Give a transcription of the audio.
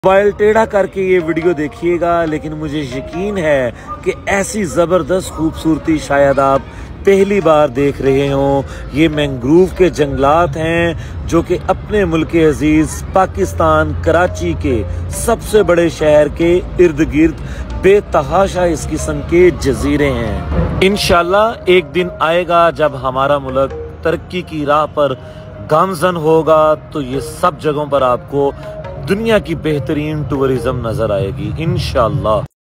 Mobile टेढ़ा करके ये वीडियो देखिएगा, लेकिन मुझे यकीन है कि ऐसी ज़बरदस्त खूबसूरती शायद आप पहली बार देख रहे हों। ये मैंग्रोव के जंगलात हैं जो कि अपने मुल्क अजीज़ पाकिस्तान कराची के सबसे बड़े शहर के इर्द गिर्द बेतहाशा इस किस्म के जजीरे हैं। इंशाल्लाह एक दिन आएगा जब हमारा मुल्क तरक्की की राह पर गामजन होगा, तो ये सब जगहों पर आपको दुनिया की बेहतरीन टूरिज्म नजर आएगी इंशाल्लाह।